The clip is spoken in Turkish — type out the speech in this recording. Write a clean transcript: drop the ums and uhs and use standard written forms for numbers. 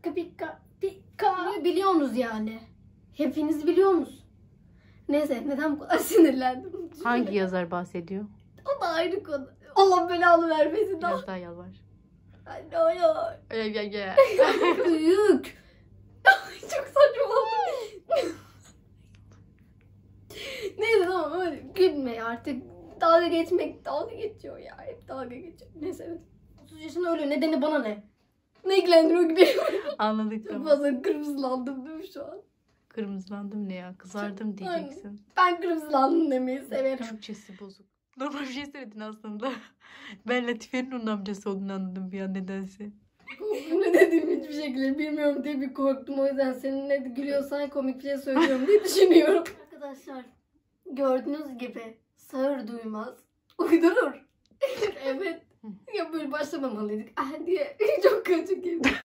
Pika pika pika. Biliyorsunuz yani. Hepiniz biliyorsunuz. Neyse neden bu kadar sinirlendim? Hangi yazar bahsediyor? O da ayrı konu. Allah belanı vermesin. Biraz daha yalvar. Anne hayır. Gel. Büyük. Çok saçma oldu. Neyse tamam öyle gülme artık. Dalga geçiyor ya. Hep dalga geçiyor. Neyse evet. 30 yaşında öyle nedeni bana ne? Ne ilgilendiriyor gibi. Anladık Çok tamam. fazla kırmızılandım değil mi şu an? Kırmızılandım ne ya? Kızardım diyeceksin. Ben kırmızılandım demeyi severim. Türkçesi bozuk. Normal bir şey söyledin aslında. Ben Latife'nin onun amcası olduğunu anladım bir an nedense. Ne dediğimi hiçbir şekilde bilmiyorum diye bir korktum. O yüzden senin ne gülüyorsan komik bir şey söylüyorum diye düşünüyorum. Arkadaşlar gördüğünüz gibi sağır duymaz. Uydurur. Evet. Ya böyle başlamamalıydık. Ah diye çok kötü gibi.